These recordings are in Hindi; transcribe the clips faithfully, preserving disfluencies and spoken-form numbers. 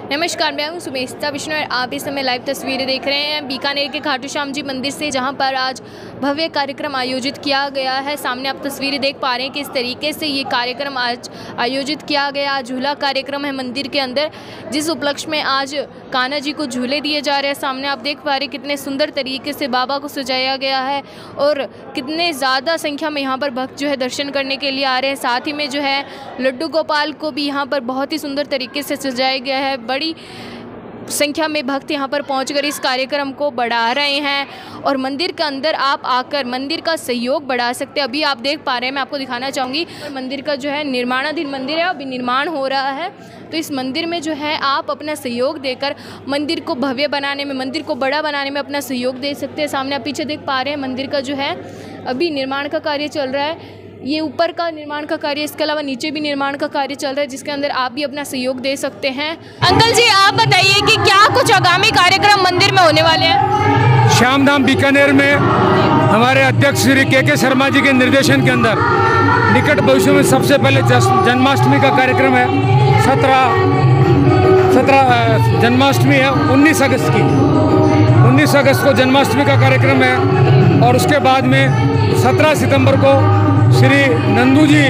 नमस्कार, मैं हूँ सुमेशता विष्णु और आप इस समय लाइव तस्वीरें देख रहे हैं बीकानेर के खाटू श्याम जी मंदिर से, जहां पर आज भव्य कार्यक्रम आयोजित किया गया है। सामने आप तस्वीरें देख पा रहे हैं कि इस तरीके से ये कार्यक्रम आज आयोजित किया गया। आज झूला कार्यक्रम है मंदिर के अंदर, जिस उपलक्ष्य में आज कान्हा जी को झूले दिए जा रहे हैं। सामने आप देख पा रहे हैं कितने सुंदर तरीके से बाबा को सजाया गया है और कितने ज़्यादा संख्या में यहाँ पर भक्त जो है दर्शन करने के लिए आ रहे हैं। साथ ही में जो है लड्डू गोपाल को भी यहाँ पर बहुत ही सुंदर तरीके से सजाया गया है। बड़ी संख्या में भक्त यहाँ पर पहुंचकर इस कार्यक्रम को बढ़ा रहे हैं और मंदिर के अंदर आप आकर मंदिर का सहयोग बढ़ा सकते हैं। अभी आप देख पा रहे हैं, मैं आपको दिखाना चाहूँगी, मंदिर का जो है निर्माणाधीन मंदिर है, अभी निर्माण हो रहा है। तो इस मंदिर में जो है आप अपना सहयोग देकर मंदिर को भव्य बनाने में, मंदिर को बड़ा बनाने में अपना सहयोग दे सकते हैं। सामने आप पीछे देख पा रहे हैं मंदिर का जो है अभी निर्माण का कार्य चल रहा है। ये ऊपर का निर्माण का कार्य, इसके अलावा नीचे भी निर्माण का कार्य चल रहा है, जिसके अंदर आप भी अपना सहयोग दे सकते हैं। अंकल जी, आप बताइए कि क्या कुछ आगामी कार्यक्रम मंदिर में होने वाले हैं? श्याम धाम बीकानेर में हमारे अध्यक्ष श्री के के शर्मा जी के निर्देशन के अंदर निकट भविष्य में सबसे पहले जन्माष्टमी का कार्यक्रम है। सत्रह सत्रह जन्माष्टमी है, उन्नीस अगस्त की उन्नीस अगस्त को जन्माष्टमी का कार्यक्रम है और उसके बाद में सत्रह सितंबर को श्री नंदू जी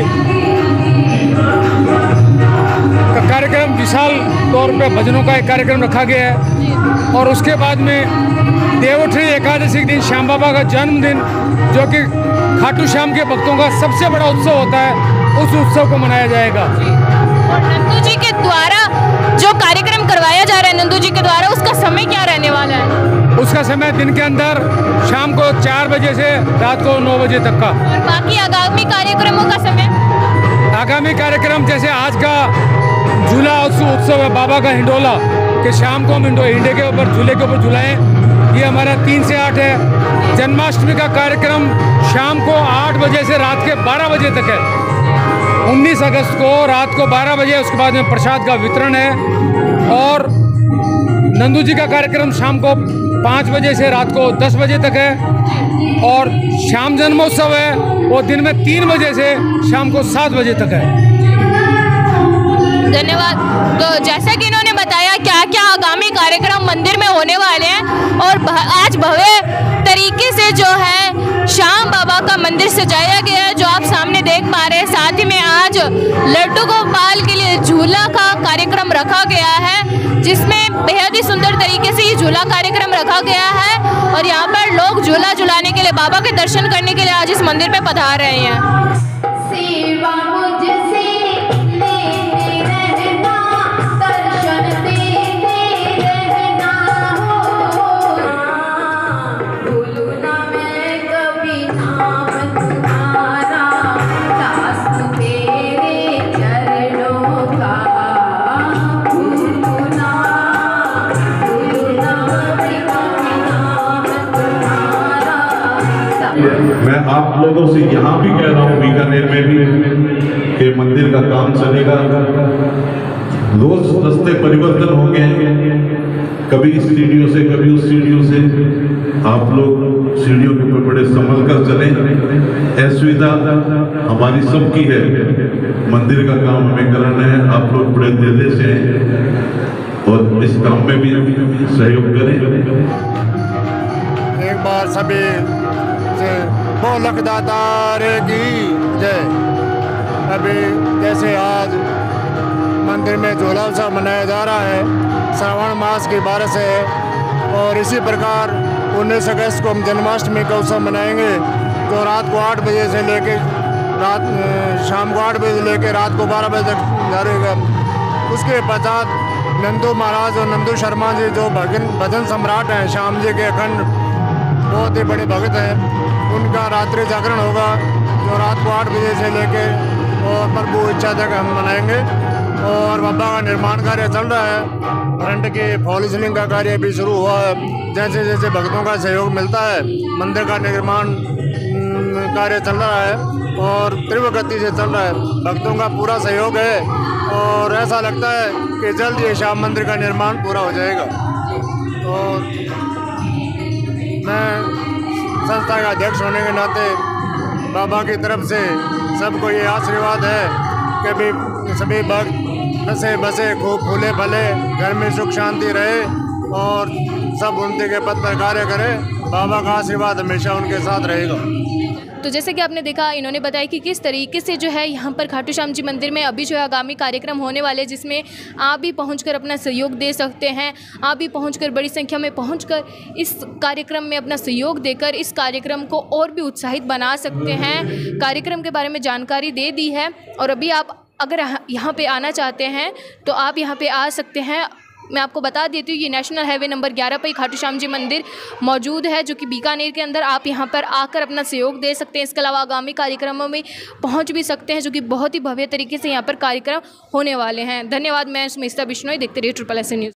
का कार्यक्रम विशाल तौर पे भजनों का एक कार्यक्रम रखा गया है और उसके बाद में देवोत्थानी एकादशी के दिन श्याम बाबा का जन्मदिन, जो कि खाटू श्याम के भक्तों का सबसे बड़ा उत्सव होता है, उस उत्सव को मनाया जाएगा। और नंदू जी के द्वारा जो कार्यक्रम करवाया जा रहा है, नंदू जी के द्वारा, उसका समय क्या रहने वाला है? उसका समय दिन के अंदर शाम को चार बजे से रात को नौ बजे तक का। और बाकी आगामी कार्यक्रमों का समय? आगामी कार्यक्रम जैसे आज का झूला उत्सव है बाबा का हिंडोला, कि शाम को हम हिंडे के ऊपर झूले के ऊपर झूलाएं, ये हमारा तीन से आठ है। जन्माष्टमी का कार्यक्रम शाम को आठ बजे से रात के बारह बजे तक है। उन्नीस अगस्त को रात को बारह बजे उसके बाद में प्रसाद का वितरण है और नंदू जी का कार्यक्रम शाम को पाँच बजे से रात को दस बजे तक है और श्याम जन्मोत्सव है वो दिन में तीन बजे से शाम को सात बजे तक है। धन्यवाद। तो जैसा कि इन्होंने बताया क्या क्या आगामी कार्यक्रम मंदिर में होने वाले हैं और आज भव्य तरीके से जो है श्याम बाबा का मंदिर सजाया गया है, जो आप सामने देख पा रहे हैं। साथ ही में आज लड्डू गोपाल के लिए झूला का कार्यक्रम रखा गया है, जिसमें बेहद ही सुंदर तरीके से ये झूला कार्यक्रम रखा गया है और यहाँ पर लोग झूला झुलाने के लिए, बाबा के दर्शन करने के लिए आज इस मंदिर पे पधार रहे हैं। सेवा मुझसे मैं आप लोगों से यहाँ भी कह रहा हूँ, बीकानेर में भी, कि मंदिर का काम चलेगा। रोज रास्ते परिवर्तन होंगे, कभी इस सीढ़ियों से कभी उस सीढ़ियों से। आप लोग सीढ़ियों के ऊपर बड़े संभल कर चलें। असुविधा हमारी सबकी है, मंदिर का काम हमें करना है। आप लोग बड़े दिल से हैं और इस काम में भी सहयोग करें। एक बार सभी बोलक दातार की जय। अभी जैसे आज मंदिर में झूला उत्सव मनाया जा रहा है, श्रावण मास की बारिश है और इसी प्रकार उन्नीस अगस्त को हम जन्माष्टमी का उत्सव मनाएंगे, तो रात को आठ बजे से लेके रात शाम को आठ बजे से लेके रात को बारह बजे तक जारी होगा। उसके पश्चात नंदू महाराज और नंदू शर्मा जी, जो भजन भजन सम्राट हैं, श्याम जी के अखंड बहुत ही बड़े भक्त हैं, उनका रात्रि जागरण होगा, जो रात को आठ बजे से लेके और प्रभु इच्छा तक हम मनाएंगे। और बाबा का निर्माण कार्य चल रहा है, फ्रंट की फॉल सीलिंग का कार्य भी शुरू हुआ है। जैसे जैसे भक्तों का सहयोग मिलता है, मंदिर का निर्माण कार्य चल रहा है और तीव्र गति से चल रहा है। भक्तों का पूरा सहयोग है और ऐसा लगता है कि जल्द ये श्याम मंदिर का निर्माण पूरा हो जाएगा। और मैं संस्था का अध्यक्ष होने के नाते बाबा की तरफ से सबको ये आशीर्वाद है कि भी सभी भक्त बसे बसे खूब फूले फले, घर में सुख शांति रहे और सब उन्नति के पथ पर कार्य करे। बाबा का आशीर्वाद हमेशा उनके साथ रहेगा। तो जैसे कि आपने देखा, इन्होंने बताया कि किस तरीके से जो है यहाँ पर खाटू श्याम जी मंदिर में अभी जो है आगामी कार्यक्रम होने वाले, जिसमें आप भी पहुंचकर अपना सहयोग दे सकते हैं। आप भी पहुंचकर बड़ी संख्या में पहुंचकर इस कार्यक्रम में अपना सहयोग देकर इस कार्यक्रम को और भी उत्साहित बना सकते हैं। कार्यक्रम के बारे में जानकारी दे दी है और अभी आप अगर यहाँ पर आना चाहते हैं तो आप यहाँ पर आ सकते हैं। मैं आपको बता देती हूँ, ये नेशनल हाईवे नंबर ग्यारह पर खाटू श्याम जी मंदिर मौजूद है, जो कि बीकानेर के अंदर। आप यहाँ पर आकर अपना सहयोग दे सकते हैं। इसके अलावा आगामी कार्यक्रमों में पहुँच भी सकते हैं, जो कि बहुत ही भव्य तरीके से यहाँ पर कार्यक्रम होने वाले हैं। धन्यवाद। मैं स्मिता बिश्नोई, देखते रहिए ट्रिपल एस न्यूज़।